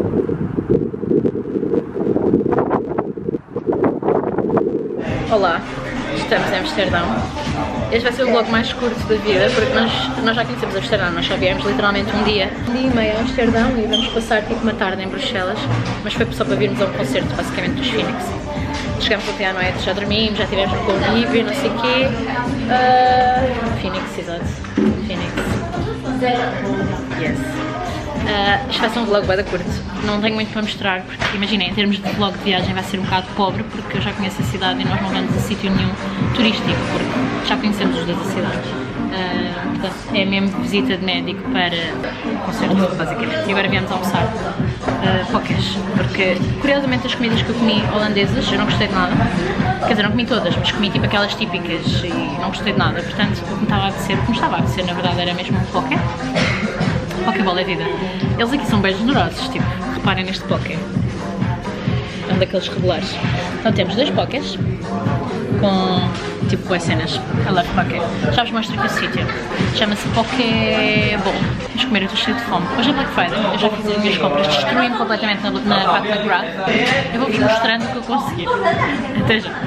Olá, estamos em Amsterdão. Este vai ser o vlog mais curto da vida, porque nós já conhecemos Amsterdão, nós só viemos literalmente um dia e meio a Amsterdão e vamos passar tipo uma tarde em Bruxelas, mas foi só para virmos a um concerto basicamente dos Phoenix. Chegamos ontem à noite, já dormimos, já tivemos no convívio, não sei o quê. Phoenix, exato. Phoenix. Yes. Isto vai ser um vlog bem curto, não tenho muito para mostrar, porque imaginem, em termos de vlog de viagem vai ser um bocado pobre, porque eu já conheço a cidade e nós não vamos a sítio nenhum turístico, porque já conhecemos os dois a cidade. Portanto, é mesmo visita de médico para o concerto, basicamente. E agora viemos almoçar pokés, porque curiosamente as comidas que eu comi holandesas eu não gostei de nada. Quer dizer, não comi todas, mas comi tipo aquelas típicas e não gostei de nada. Portanto, o que me estava a apetecer, na verdade era mesmo um poké. Pokéball é vida. Eles aqui são bem generosos, tipo, reparem neste poké. É um daqueles regulares. Então temos dois pokés com tipo boas cenas. I love poké. Já vos mostro aqui o sítio. Chama-se Pokéball. Vamos comer, eu estou cheio de fome. Hoje é Black Friday, eu já fiz as minhas compras, destruí-me completamente na Pac McGrath. Eu vou-vos mostrando o que eu consegui. Até já.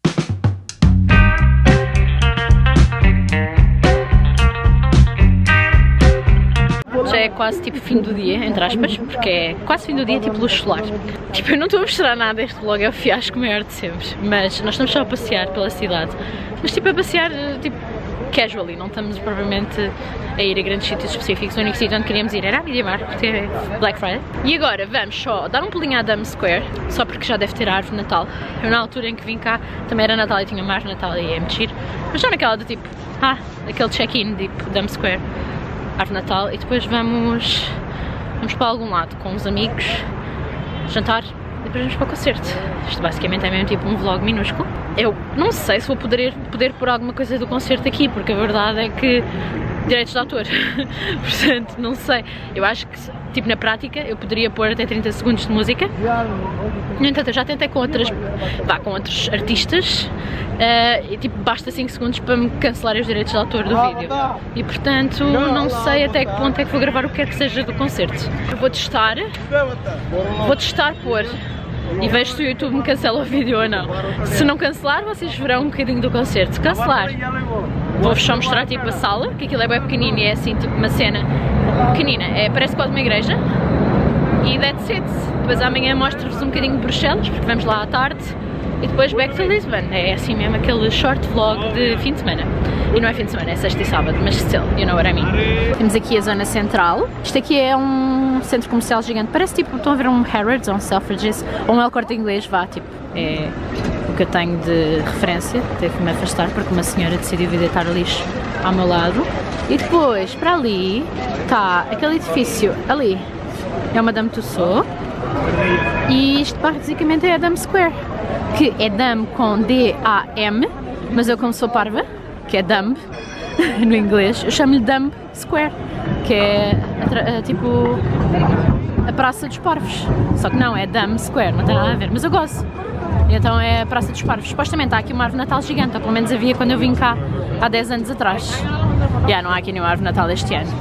Já é quase tipo fim do dia, entre aspas, porque é quase fim do dia, tipo luz solar. Tipo, eu não estou a mostrar nada, este vlog é o fiasco maior de sempre, mas nós estamos só a passear pela cidade, mas tipo a passear, tipo, casually, não estamos provavelmente a ir a grandes sítios específicos. O único sítio onde queríamos ir era a MediaMarkt, porque é Black Friday. E agora vamos só dar um pulinho à Dam Square, só porque já deve ter a árvore de Natal. Eu na altura em que vim cá também era Natal e tinha uma árvore de Natal e ia mexer, mas só naquela do tipo, aquele check-in, tipo, Dam Square, árvore de Natal, e depois vamos para algum lado com os amigos, jantar e depois vamos para o concerto. Isto basicamente é mesmo tipo um vlog minúsculo. Eu não sei se vou poder pôr alguma coisa do concerto aqui, porque a verdade é que direitos de autor, portanto não sei. Eu acho que tipo na prática eu poderia pôr até 30 segundos de música. No entanto, eu já tentei com outros artistas e tipo basta 5 segundos para me cancelarem os direitos de autor do vídeo. E portanto não sei até que ponto é que vou gravar o que quer que seja do concerto. Eu vou testar pôr e vejo se o YouTube me cancela o vídeo ou não. Se não cancelar, vocês verão um bocadinho do concerto. Se cancelar, vou-vos só mostrar tipo a sala, que aquilo é bem pequenino e é assim tipo uma cena pequenina, parece quase uma igreja. E that's it. Depois amanhã mostro-vos um bocadinho de Bruxelas, porque vamos lá à tarde. E depois back to Lisbon. É assim mesmo aquele short vlog de fim de semana. E não é fim de semana, é sexta e sábado, mas still, you know what I mean. Temos aqui a zona central. Isto aqui é um centro comercial gigante. Parece tipo, estão a ver um Harrods ou um Selfridges ou um El Corte Inglês, vá, tipo, é o que eu tenho de referência. Teve que me afastar porque uma senhora decidiu vir deitar lixo ao meu lado. E depois, para ali, está aquele edifício ali. É uma Madame Tussauds. E isto basicamente é a Dam Square, que é Dam com D-A-M, mas eu como sou parva, que é Dumb no inglês, eu chamo-lhe Dam Square, que é tipo a Praça dos Parvos, só que não, é Dam Square, não tem nada a ver, mas eu gosto. Então é a Praça dos Parvos. Supostamente há aqui uma árvore de Natal gigante, ou pelo menos havia quando eu vim cá há 10 anos atrás. Não há aqui nenhuma árvore de Natal este ano.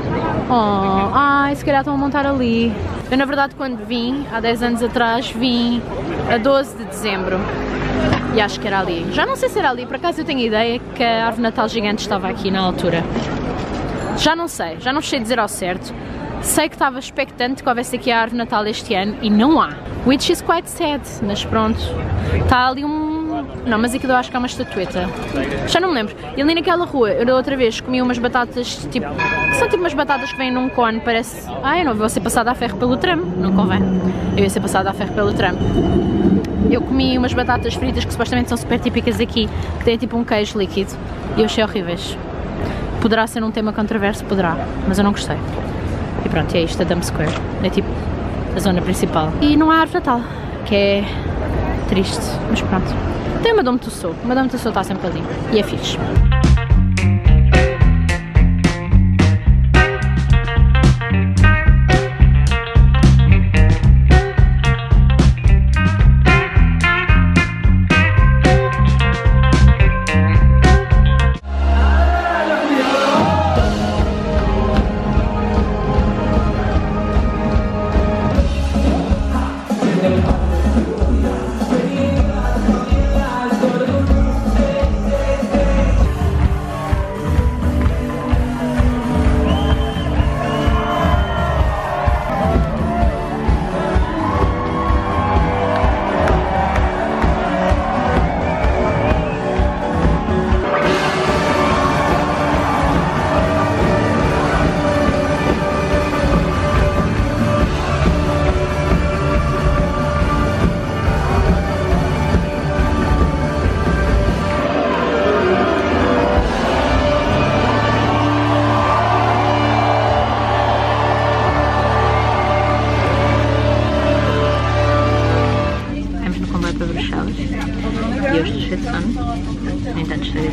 Se calhar estão a montar ali. Eu na verdade quando vim, há 10 anos atrás, vim a 12 de dezembro. E acho que era ali. Já não sei se era ali, por acaso eu tenho a ideia que a árvore de Natal gigante estava aqui na altura. Já não sei dizer ao certo. Sei que estava expectante que houvesse aqui a árvore de Natal este ano e não há. Which is quite sad, mas pronto. Está ali não, mas aquilo eu acho que é uma estatueta. Já não me lembro. E ali naquela rua, eu da outra vez comi umas batatas, tipo, que são tipo umas batatas que vêm num cone, parece... eu não vou ser passada a ferro pelo tram, não convém. Eu ia ser passada a ferro pelo tram. Eu comi umas batatas fritas que supostamente são super típicas aqui, que têm tipo um queijo líquido, e eu achei horríveis. Poderá ser um tema controverso, poderá, mas eu não gostei. E pronto, é isto, a Dam Square. É tipo a zona principal. E não há árvore de Natal, que é triste, mas pronto. Tem uma Madame Tussauds está sempre ali, e é fixe.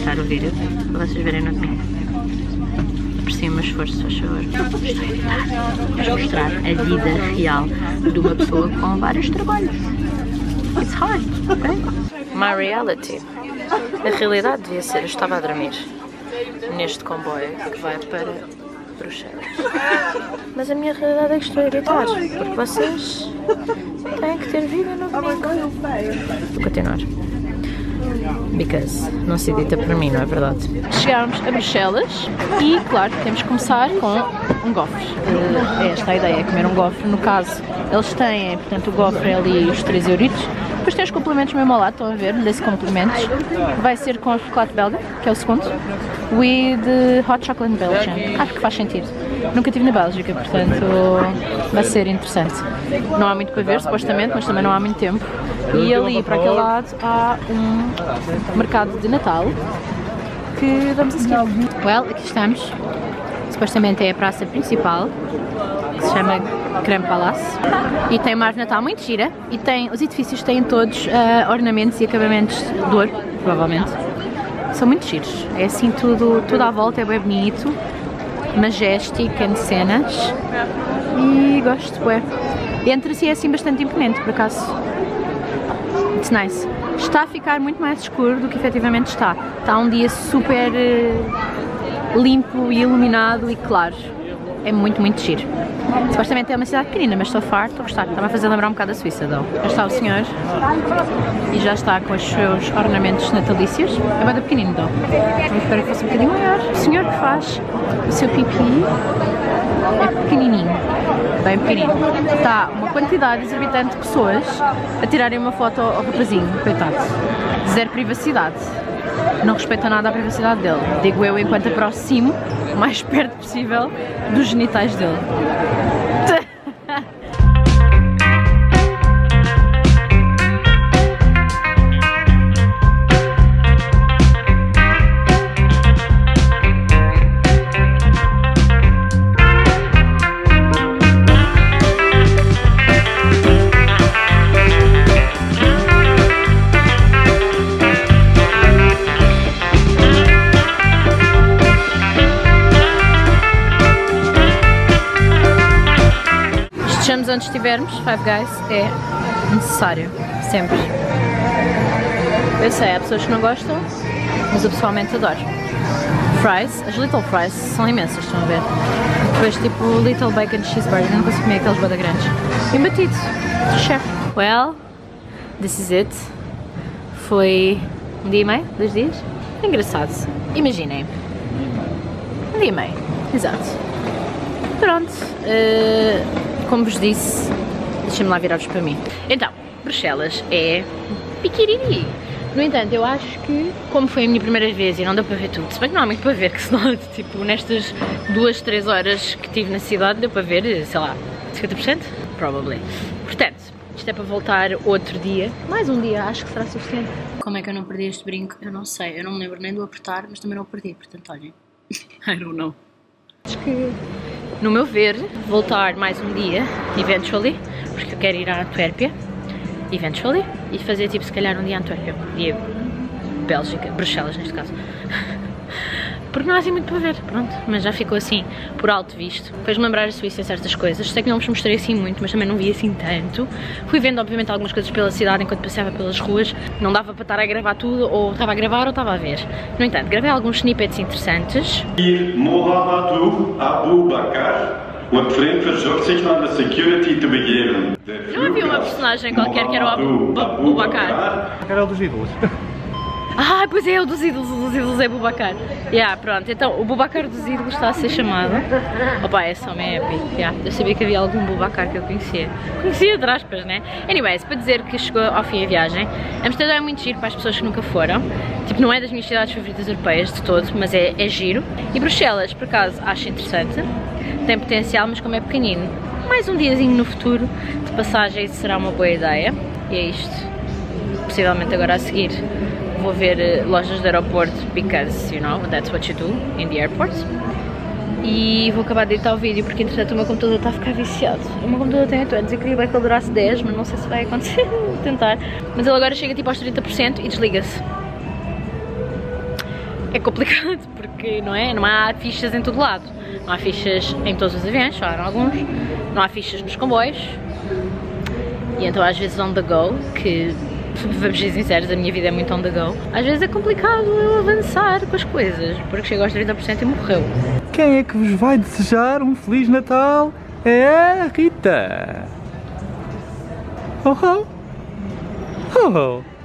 fechar o vídeo para vocês verem no domingo. Apreciem o meu esforço, faz favor. Estou a editar. Vamos mostrar a vida real de uma pessoa com vários trabalhos. It's hard, ok? My reality. A realidade devia ser, eu estava a dormir neste comboio que vai para Bruxelas. Mas a minha realidade é que estou a editar, porque vocês têm que ter vida no domingo. Vou continuar. Because não se edita para mim, não é verdade? Chegámos a Bruxelas e, claro, temos que começar com um gofre. É esta a ideia, é comer um gofre. No caso, eles têm, portanto, o gofre é ali os 3 euritos. Depois tem os complementos mesmo ao lado, estão a ver, desse complementos. Vai ser com chocolate belga, que é o segundo, with hot chocolate Belgian. Acho que faz sentido. Nunca estive na Bélgica, portanto vai ser interessante. Não há muito para ver, supostamente, mas também não há muito tempo. E ali, para aquele lado, há um mercado de Natal que vamos a seguir. Well, aqui estamos. Supostamente é a praça principal, que se chama Creme Palace, e tem uma árvore de Natal muito gira, e tem, os edifícios têm todos ornamentos e acabamentos de ouro, provavelmente. São muito giros, é assim tudo à volta, é bem bonito, majestic em cenas, e gosto, ué. Entre-se é assim bastante imponente, por acaso. It's nice. Está a ficar muito mais escuro do que efetivamente está. Está um dia super limpo e iluminado e claro. É muito, muito giro. Supostamente é uma cidade pequenina, mas so far estou a gostar. Está-me a fazer lembrar um bocado a Suíça, não? Já está o senhor e já está com os seus ornamentos natalícios. É bem pequenino, não? Eu espero que fosse um bocadinho maior. O senhor que faz o seu pipi é pequenininho, bem pequenino. Está uma quantidade exorbitante de pessoas a tirarem uma foto ao rapazinho, coitado. Zero privacidade. Não respeita nada a privacidade dele. Digo eu enquanto aproximo o mais perto possível dos genitais dele. Onde estivermos, Five Guys é necessário, sempre. Eu sei, há pessoas que não gostam, mas eu pessoalmente adoro. Fries, as Little Fries são imensas, estão a ver? Depois tipo Little Bacon Cheeseburger, eu não consigo comer aqueles bada grandes. E um batido, chef. Well, this is it. Foi um dia e meio, 2 dias. Engraçado, imaginem. Um dia e meio, exato. Pronto. Como vos disse, deixem-me lá virar-vos para mim. Então, Bruxelas é piquiriri. No entanto, eu acho que, como foi a minha primeira vez e não deu para ver tudo, se bem que não há muito para ver, que senão, tipo, nestas 2, 3 horas que estive na cidade, deu para ver, sei lá, 50%? Probably. Portanto, isto é para voltar outro dia. Mais um dia, acho que será suficiente. Como é que eu não perdi este brinco? Eu não sei, eu não me lembro nem do apertar, mas também não o perdi, portanto, olhem. I don't know. Acho que, no meu ver, voltar mais um dia, eventually, porque eu quero ir à Antuérpia, eventually, e fazer tipo se calhar um dia à Antuérpia, dia Bélgica, Bruxelas neste caso. Porque não há assim muito para ver, pronto, mas já ficou assim, por alto visto. Fez-me lembrar a Suíça em certas coisas, sei que não vos mostrei assim muito, mas também não vi assim tanto. Fui vendo obviamente algumas coisas pela cidade enquanto passeava pelas ruas, não dava para estar a gravar tudo, ou estava a gravar ou estava a ver. No entanto, gravei alguns snippets interessantes. Mohamedou Abu Bakr, o frente verzocht zich naar de security te begeven. Não havia uma personagem qualquer que era o Abu Bakr? Era o dos ídolos. Ah, pois é, o dos ídolos é Boubacar. Yeah, pronto, então o Boubacar dos ídolos está a ser chamado. Opa, esse homem é épico. Yeah, eu sabia que havia algum Boubacar que eu conhecia. Conhecia, entre aspas, né? Anyways, para dizer que chegou ao fim a viagem, Amsterdão é muito giro para as pessoas que nunca foram. Tipo, não é das minhas cidades favoritas europeias de todo, mas é giro. E Bruxelas, por acaso, acho interessante. Tem potencial, mas como é pequenino, mais um diazinho no futuro de passagem será uma boa ideia. E é isto. Possivelmente agora a seguir vou ver lojas de aeroporto, because, you know, that's what you do in the airport. E vou acabar de editar o vídeo, porque entretanto o meu computador está a ficar viciado. O meu computador tem 8 anos, eu queria bem que ele durasse 10, mas não sei se vai acontecer, vou tentar. Mas ele agora chega tipo aos 30% e desliga-se. é complicado, porque não é? Não há fichas em todo lado. Não há fichas em todos os aviões, só há alguns. Não há fichas nos comboios. E então às vezes on the go, que vamos ser sinceros, a minha vida é muito on the go. Às vezes é complicado eu avançar com as coisas, porque chego aos 30% e morreu. Quem é que vos vai desejar um Feliz Natal? É a Rita! Oh oh! Oh oh!